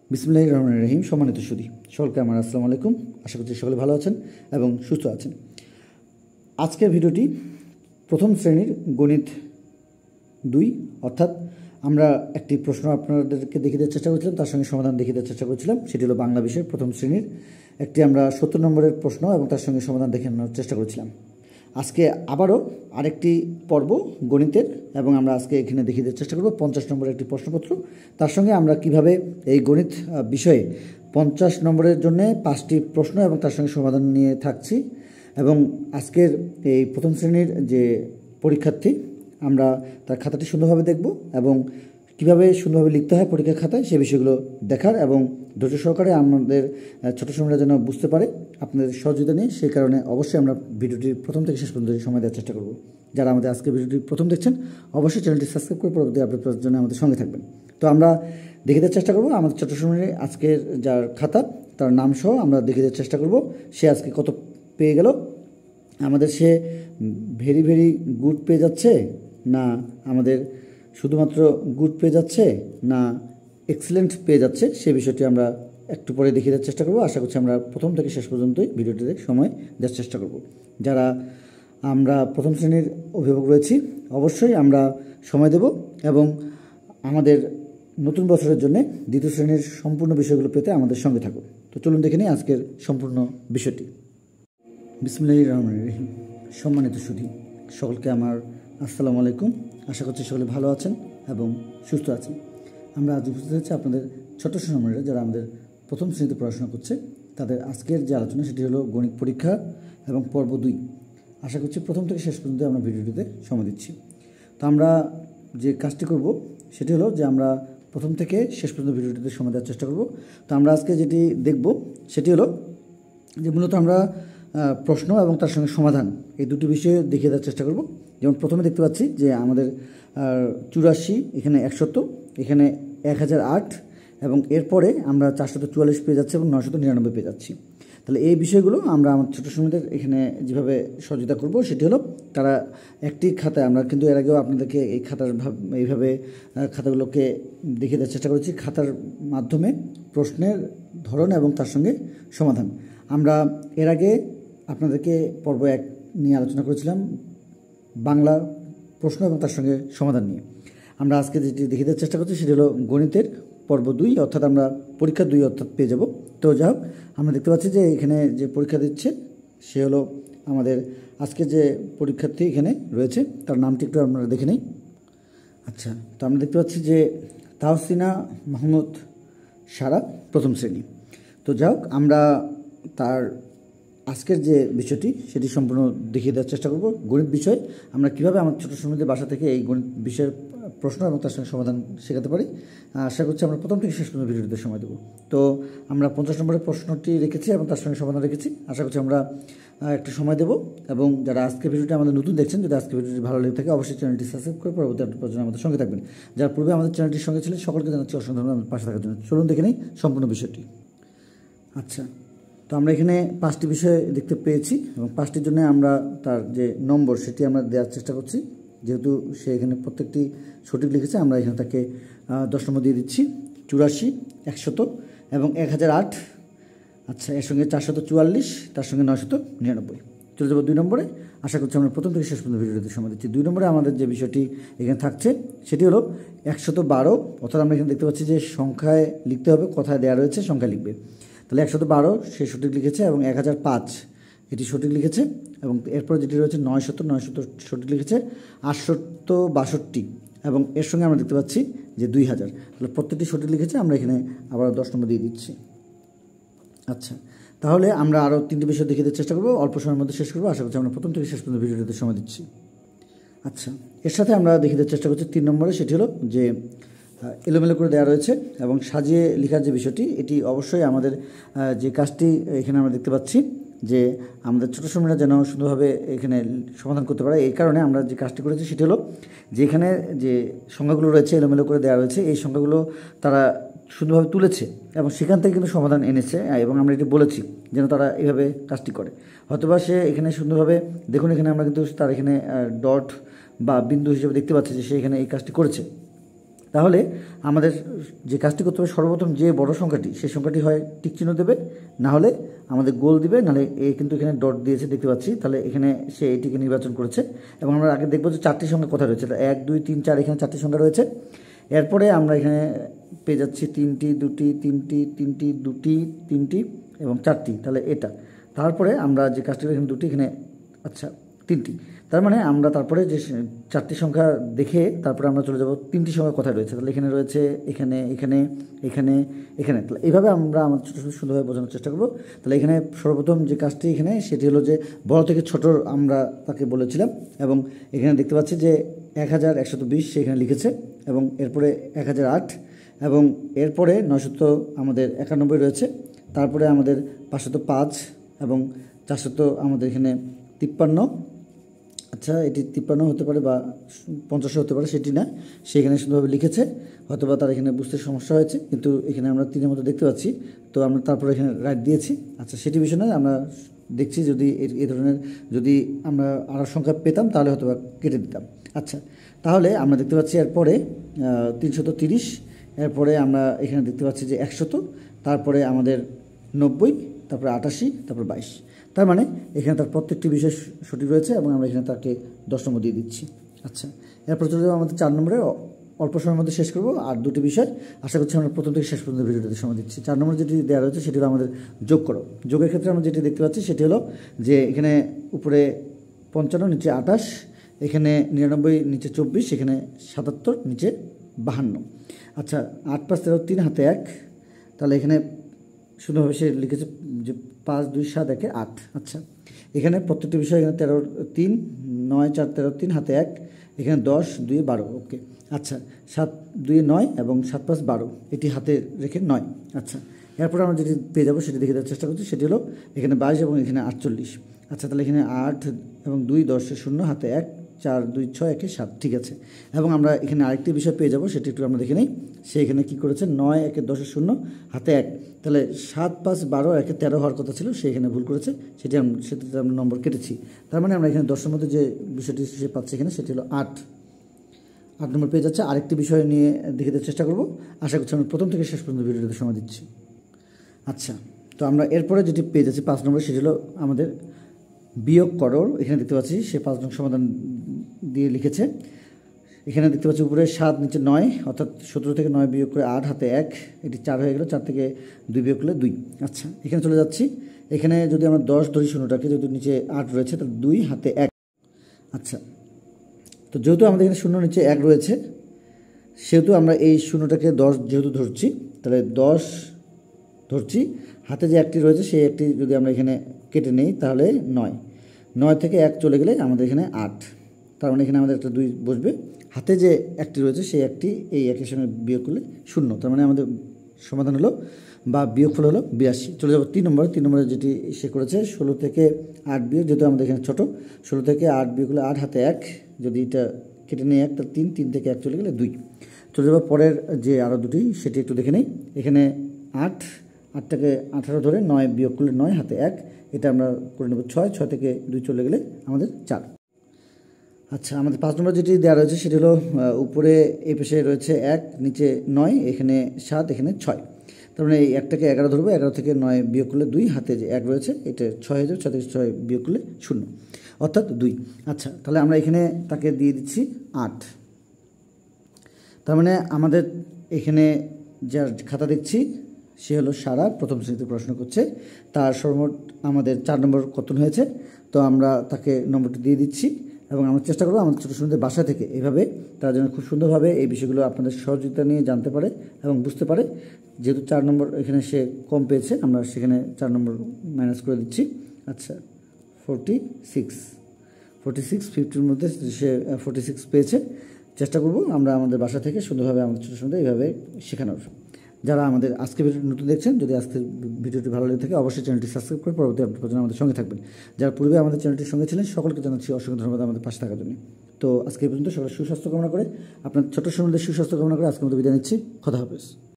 বিসমিল্লাহির রহমানির রহিম। সম্মানিত সুধী সকলকে আমার আসসালামু আলাইকুম। আশা করছি সকলে ভালো আছেন এবং সুস্থ আছেন। আজকের ভিডিওটি প্রথম শ্রেণীর গণিত 2 অর্থাৎ আমরা একটি প্রশ্ন আপনাদেরকে দেখিয়ে দেওয়ার চেষ্টা করেছিলাম, তার সঙ্গে সমাধান দেখিয়ে দেওয়ার চেষ্টা করেছিলাম। সেটি হলো বাংলা বিষয়ের প্রথম শ্রেণীর একটি আমরা 70 নম্বরের প্রশ্ন এবং তার সঙ্গে সমাধান দেখে নেওয়ার চেষ্টা করেছিলাম। আজকে আবারও আরেকটি পর্ব গণিতের এবং আমরা আজকে এখানে দেখিয়ে দেওয়ার চেষ্টা করব 50 নম্বরের একটি প্রশ্নপত্র। তার সঙ্গে আমরা কিভাবে এই গণিত বিষয়ে 50 নম্বরের জন্য 5টি প্রশ্ন এবং তার সঙ্গে সমাধান নিয়ে থাকছি। এবং আজকের এই প্রথম শ্রেণীর যে পরীক্ষার্থী, আমরা তার খাতাটি সুন্দরভাবে দেখব এবং কীভাবে সুন্দরভাবে লিখতে হয় পরীক্ষার খাতায় সে বিষয়গুলো দেখার এবং ধৈর্য সহকারে আমাদের ছোটো সময়টা যেন বুঝতে পারে আপনাদের সহযোগিতা নিয়ে, সেই কারণে অবশ্যই আমরা ভিডিওটির প্রথম থেকে শেষ পর্যন্ত সময় দেওয়ার চেষ্টা করব। যারা আমাদের আজকে ভিডিওটি প্রথম দেখছেন অবশ্যই চ্যানেলটি সাবস্ক্রাইব করে পরবর্তী আপডেট পাওয়ার জন্য আমাদের সঙ্গে থাকবেন। তো আমরা দেখে দেওয়ার চেষ্টা করব আমাদের ছোটো সময়ে আজকের যার খাতা তার নাম সহ আমরা দেখে দেওয়ার চেষ্টা করব সে আজকে কত পেয়ে গেল, আমাদের সে ভেরি ভেরি গুড পেয়ে যাচ্ছে না আমাদের শুধুমাত্র গুড পেয়ে যাচ্ছে না এক্সেলেন্ট পেয়ে যাচ্ছে, সে বিষয়টি আমরা একটু পরে দেখিয়ে দেওয়ার চেষ্টা করব। আশা করছি আমরা প্রথম থেকে শেষ পর্যন্তই ভিডিওটিতে সময় দেওয়ার চেষ্টা করব। যারা আমরা প্রথম শ্রেণীর অভিভাবক রয়েছি অবশ্যই আমরা সময় দেব এবং আমাদের নতুন বছরের জন্য দ্বিতীয় শ্রেণীর সম্পূর্ণ বিষয়গুলো পেতে আমাদের সঙ্গে থাকুন। তো চলুন দেখে নিই আজকের সম্পূর্ণ বিষয়টি। বিসমিল্লাহির রহমানির রহিম। সম্মানিত সুধী সকলকে আমার আসসালামু আলাইকুম। আশা করছি সকলে ভালো আছেন এবং সুস্থ আছেন। আমরা আজ উপস্থিত হচ্ছি আপনাদের ছোট সময়ের যারা আমাদের প্রথম শ্রেণীতে পড়াশোনা করছে তাদের আজকের যে আলোচনা সেটি হলো গণিত পরীক্ষা এবং পর্ব 2। আশা করছি প্রথম থেকে শেষ পর্যন্ত আমরা ভিডিওটিতে সময় দিচ্ছি। তো আমরা যে কাজটি করব সেটি হলো যে আমরা প্রথম থেকে শেষ পর্যন্ত ভিডিওটিতে সময় দেওয়ার চেষ্টা করব। তো আমরা আজকে যেটি দেখব সেটি হলো যে মূলত আমরা প্রশ্ন এবং তার সঙ্গে সমাধান এই দুটি বিষয়ে দেখিয়ে দেওয়ার চেষ্টা করব। যেমন প্রথমে দেখতে পাচ্ছি যে আমাদের 84, এখানে 100, এখানে 1008 এবং এরপরে আমরা 444 পেয়ে যাচ্ছি এবং 999 পেয়ে যাচ্ছি। তাহলে এই বিষয়গুলো আমরা আমার ছোটো সময়দের এখানে যেভাবে সহযোগিতা করব সেটি হলো তারা একটি খাতায়, আমরা কিন্তু এর আগেও আপনাদেরকে এই খাতার এইভাবে খাতাগুলোকে দেখিয়ে দেওয়ার চেষ্টা করেছি, খাতার মাধ্যমে প্রশ্নের ধরন এবং তার সঙ্গে সমাধান। আমরা এর আগে আপনাদেরকে পর্ব 1 নিয়ে আলোচনা করেছিলাম বাংলা প্রশ্ন এবং তার সঙ্গে সমাধান নিয়ে। আমরা আজকে যেটি দেখিয়ে দেওয়ার চেষ্টা করছি সেটি হলো গণিতের পর্ব 2 অর্থাৎ আমরা পরীক্ষা 2 অর্থাৎ পেয়ে যাব। তো যাই হোক, আমরা দেখতে পাচ্ছি যে এখানে যে পরীক্ষা দিচ্ছে সে হলো আমাদের আজকে যে পরীক্ষার্থী এখানে রয়েছে তার নামটি একটু আমরা দেখে নিই। আচ্ছা, তো আমরা দেখতে পাচ্ছি যে তাহসিনা মাহমুদ সারা প্রথম শ্রেণী। তো যাই হোক, আমরা তার আজকের যে বিষয়টি সেটি সম্পূর্ণ দেখিয়ে দেওয়ার চেষ্টা করব। গণিত বিষয় আমরা কীভাবে আমার ছোটো সময়দের বাসা থেকে এই গণিত বিষয়ের প্রশ্ন এবং তার সঙ্গে সমাধান শেখাতে পারি। আশা করছি আমরা প্রথম থেকে শেষ পর্যন্ত ভিডিওতে সময় দেবো। তো আমরা 50 নম্বরের প্রশ্নটি রেখেছি এবং তার সঙ্গে সমাধান রেখেছি। আশা করছি আমরা একটু সময় দেবো এবং যারা আজকে ভিডিওটি আমাদের নতুন দেখছেন, যদি আজকে ভিডিওটি ভালো লেগে থাকে অবশ্যই চ্যানেলটি সাবস্ক্রাইব করে পরবর্তী আপডেট পাওয়ার জন্য আমাদের সঙ্গে থাকবেন। যারা পূর্বে আমাদের চ্যানেলটির সঙ্গে ছিলেন সকলকে জানাচ্ছি অসংখ্য ধন্যবাদ আমাদের পাশে থাকার জন্য। চলুন দেখে নিই সম্পূর্ণ বিষয়টি। আচ্ছা, তো আমরা এখানে 5টি বিষয় দেখতে পেয়েছি এবং 5টির জন্য আমরা তার যে নম্বর সেটি আমরা দেওয়ার চেষ্টা করছি। যেহেতু সে এখানে প্রত্যেকটি সঠিক লিখেছে আমরা এখানে তাকে 10 নম্বর দিয়ে দিচ্ছি। 84, 100 এবং 1008। আচ্ছা, এর সঙ্গে 444, তার সঙ্গে 999। চলে যাবো 2 নম্বরে। আশা করছি আমরা প্রথম থেকে শেষ পর্যন্ত ভিডিওতে সময় দিচ্ছি। 2 নম্বরে আমাদের যে বিষয়টি এখানে থাকছে সেটি হলো 112, অর্থাৎ আমরা এখানে দেখতে পাচ্ছি যে সংখ্যায় লিখতে হবে, কথায় দেওয়া রয়েছে সংখ্যায় লিখবে। তাহলে 112 সে সঠিক লিখেছে এবং 1005 এটি সঠিক লিখেছে এবং এরপর যেটি রয়েছে 900 সঠিক লিখেছে, 862 এবং এর সঙ্গে আমরা দেখতে পাচ্ছি যে 2000। তাহলে প্রত্যেকটি সঠিক লিখেছে, আমরা এখানে আবার 10 নম্বর দিয়ে দিচ্ছি। আচ্ছা, তাহলে আমরা আরও 3টি বিষয় দেখিয়ে দেওয়ার চেষ্টা করবো, অল্প সময়ের মধ্যে শেষ করবো। আশা করছি আমরা প্রথম থেকে শেষ পর্যন্ত ভিডিওতে সময় দিচ্ছি। আচ্ছা, এর সাথে আমরা দেখিয়ে দেওয়ার চেষ্টা করছি 3 নম্বরে, সেটি হলো যে এলোমেলো করে দেওয়া রয়েছে এবং সাজিয়ে লেখার যে বিষয়টি এটি অবশ্যই আমাদের যে কাজটি এখানে আমরা দেখতে পাচ্ছি যে আমাদের ছোটো সময়রা যেন সুন্দরভাবে এখানে সমাধান করতে পারে। এই কারণে আমরা যে কাজটি করেছি সেটি হলো যে এখানে যে সংখ্যাগুলো রয়েছে এলোমেলো করে দেওয়া রয়েছে, এই সংখ্যাগুলো তারা সুন্দরভাবে তুলেছে এবং সেখান থেকে কিন্তু সমাধান এনেছে এবং আমরা এটি বলেছি যেন তারা এইভাবে কাজটি করে। হয়তোবা সে এখানে সুন্দরভাবে দেখুন, এখানে আমরা কিন্তু তার এখানে ডট বা বিন্দু হিসেবে দেখতে পাচ্ছি যে সে এখানে এই কাজটি করেছে। তাহলে আমাদের যে কাজটি করতে হবে, সর্বপ্রথম যে বড় সংখ্যাটি সেই সংখ্যাটি হয় টিক চিহ্ন দেবে, না হলে আমাদের গোল দিবে, নাহলে এ কিন্তু এখানে ডট দিয়েছে দেখতে পাচ্ছি, তাহলে এখানে সে এটিকে নির্বাচন করেছে। এবং আমরা আগে দেখবো যে 4টি সংখ্যা কোথায় রয়েছে, 1 2 3 4 এখানে 4টি সংখ্যা রয়েছে। এরপরে আমরা এখানে পেয়ে যাচ্ছি 3টি 2টি 3টি 3টি 2টি 3টি এবং 4টি, তাহলে এটা। তারপরে আমরা যে কাজটি এখানে 2টি, এখানে আচ্ছা 3টি, তার মানে আমরা তারপরে যে 4টি সংখ্যা দেখে তারপরে আমরা চলে যাব 3টি সংখ্যা কোথায় রয়েছে, তাহলে এখানে রয়েছে, এখানে এখানে এখানে এখানে, তাহলে এইভাবে আমরা আমার ছোটো ছোটো সুন্দরভাবে বোঝানোর চেষ্টা করব। তাহলে এখানে সর্বপ্রথম যে কাজটি এখানে সেটি হলো যে বড় থেকে ছোট আমরা তাকে বলেছিলাম, এবং এখানে দেখতে পাচ্ছি যে 1120 সে এখানে লিখেছে, এবং এরপরে 1008, এবং এরপরে 900 আমাদের 91 রয়েছে, তারপরে আমাদের 505 এবং 400 আমাদের এখানে 53। আচ্ছা, এটি 53 হতে পারে বা 50 হতে পারে, সেটি না, সে এখানে সুন্দরভাবে লিখেছে, হয়তো বা তার এখানে বুঝতে সমস্যা হয়েছে, কিন্তু এখানে আমরা 3-এর মতো দেখতে পাচ্ছি, তো আমরা তারপরে এখানে রাইট দিয়েছি। আচ্ছা, সেটি বিষয় নয়, আমরা দেখছি যদি এই ধরনের যদি আমরা আরও সংখ্যা পেতাম তাহলে হয়তো বা কেটে দিতাম। আচ্ছা, তাহলে আমরা দেখতে পাচ্ছি এরপরে 330, এরপরে আমরা এখানে দেখতে পাচ্ছি যে 100, তারপরে আমাদের 90, তারপরে 88, তারপরে 22। তার মানে এখানে তার প্রত্যেকটি বিষয় সঠিক রয়েছে, এবং আমরা এখানে তাকে 10 নম্বর দিয়ে দিচ্ছি। আচ্ছা, এরপর চলে যাবো আমাদের 4 নম্বরে, অল্প সময়ের মধ্যে শেষ করবো, আর 2টি বিষয় আশা করছি আমরা প্রথম থেকে শেষ পর্যন্ত ভিডিওটাতে সময় দিচ্ছি। 4 নম্বর যেটি দেওয়া রয়েছে সেটি হলো আমাদের যোগ করো। যোগের ক্ষেত্রে আমরা যেটি দেখতে পাচ্ছি সেটি হলো যে এখানে উপরে 55, নিচে 28, এখানে 99, নিচে 24, এখানে 77, নিচে 52। আচ্ছা, 8 5 13 3 হাতে 1, তাহলে এখানে সুন্দরভাবে সে লিখেছে যে 5 2 7 1 8। আচ্ছা, এখানে প্রত্যেকটি বিষয় এখানে 13 3 9 4 13 3 হাতে 1, এখানে 10 2 12। ওকে, আচ্ছা 7 2 9 এবং 7 5 12, এটি হাতে রেখে 9। আচ্ছা, এরপর আমরা যেটি পেয়ে যাবো সেটি দেখে দেওয়ার চেষ্টা করছি, সেটি হলো এখানে 22 এবং এখানে 48। আচ্ছা, তাহলে এখানে 8 এবং 2 10 0 হাতে 1 4 2 6 1 7, ঠিক আছে। এবং আমরা এখানে আরেকটি বিষয় পেয়ে যাবো, সেটি একটু আমরা দেখে নিই। সে এখানে কী করেছে, 9 1 10 0 হাতে 1, তাহলে 7 5 12 1 13 হওয়ার কথা ছিল, সে এখানে ভুল করেছে, সেটিতে আমরা নম্বর কেটেছি। তার মানে আমরা এখানে 10-এর মধ্যে যে বিষয়টি সে পাচ্ছে এখানে সেটি হলো 8 নম্বর পেয়ে যাচ্ছে। আরেকটি বিষয় নিয়ে দেখে দেওয়ার চেষ্টা করবো, আশা করছি আমরা প্রথম থেকে শেষ পর্যন্ত ভিডিওতে সময় দিচ্ছি। আচ্ছা, তো আমরা এরপরে যেটি পেয়ে যাচ্ছি 5 নম্বর, সেটি হলো আমাদের বিয়োগ করো। এখানে দেখতে পাচ্ছি সে 5 নং সমাধান দিয়ে লিখেছে। এখানে দেখতে পাচ্ছি উপরে 7 নিচে 9, অর্থাৎ 17 থেকে 9 বিয়োগ করে 8 হাতে 1, এটি 4 হয়ে গেল, 4 থেকে 2 বিয়োগ করলে 2। আচ্ছা, এখানে চলে যাচ্ছি, এখানে যদি আমরা 10 ধরি, শূন্যটাকে যদি নিচে 8 রয়েছে তাহলে 2 হাতে 1। আচ্ছা, তো যেহেতু আমাদের এখানে শূন্য নিচে 1 রয়েছে, সেহেতু আমরা এই শূন্যটাকে 10 যেহেতু ধরছি, তাহলে 10 ধরছি, হাতে যে একটি রয়েছে সেই একটি যদি আমরা এখানে কেটে নেই তাহলে 9 থেকে 1 চলে গেলে আমাদের এখানে 8, তার মানে এখানে আমাদের একটা 2 বসবে। হাতে যে একটি রয়েছে সেই একটি এই একের সঙ্গে বিয়োগ করলে 0, তার মানে আমাদের সমাধান হলো বা বিয়োগফল হলো 82। চলে যাবো 3 নম্বরে যেটি সে করেছে 16 থেকে 8 বিয়োগ, যেহেতু আমাদের এখানে ছোটো, 16 থেকে 8 বিয়োগ করলে 8 হাতে 1, যদি এটা কেটে নেই 1 তাহলে 3 থেকে 1 চলে গেলে 2। চলে যাবো পরের যে আরও দুটি, সেটি একটু দেখে নেই। এখানে 8 থেকে 18 ধরে 9 বিয়োগ করলে 9 হাতে 1, এটা আমরা করে নেব 6 থেকে 2 চলে গেলে আমাদের 4। আচ্ছা, আমাদের 5 নম্বর যেটি দেওয়া রয়েছে সেটি হলো উপরে এই পাশে রয়েছে 1, নিচে 9, এখানে 7, এখানে 6, তার মানে এই 1 থেকে 11 ধরবো, 11 থেকে 9 বিয়োগ করলে 2, হাতে যে 1 রয়েছে এটা 6 হয়ে যাবে, 6 থেকে 6 বিয়োগ করলে 0, অর্থাৎ 2। আচ্ছা, তাহলে আমরা এখানে তাকে দিয়ে দিচ্ছি 8। তার মানে আমাদের এখানে যার খাতা দেখছি সে হলো সারা, প্রথম শ্রেণীতে পড়াশোনা করছে, তার সর্বমোট আমাদের 4 নম্বর কতন হয়েছে, তো আমরা তাকে নম্বরটি দিয়ে দিচ্ছি। এবং আমরা চেষ্টা করবো আমাদের ছোটো ছোটোদের বাসা থেকে এইভাবে তারা যেন খুব সুন্দরভাবে এই বিষয়গুলো আপনাদের সহযোগিতা নিয়ে জানতে পারে এবং বুঝতে পারে। যেহেতু 4 নম্বর এখানে সে কম পেয়েছে, আমরা সেখানে 4 নম্বর মাইনাস করে দিচ্ছি। আচ্ছা, 46 50-র মধ্যে সে 46 পেয়েছে। চেষ্টা করব আমরা আমাদের বাসা থেকে সুন্দরভাবে আমাদের ছোটো ছোটোদের এইভাবে শেখানোর। যারা আমাদের আজকে ভিডিও নতুন দেখছেন, যদি আজকের ভিডিওটি ভালো লেগে থাকে অবশ্যই চ্যানেলটি সাবস্ক্রাইব করে পরবর্তী আপডেট পর্যন্ত আমাদের সঙ্গে থাকবেন। যারা পূর্বে আমাদের চ্যানেলটির সঙ্গে ছিলেন সকলকে জানাচ্ছি অসংখ্য ধন্যবাদ আমাদের পাশে থাকার জন্য। তো আজকে এই পর্যন্ত সকলের সুস্বাস্থ্য কামনা করে, আপনার ছোট সময়ের সুস্বাস্থ্য কামনা করে আজকের মতো বিদায় নিচ্ছি। খোদা হাফেজ।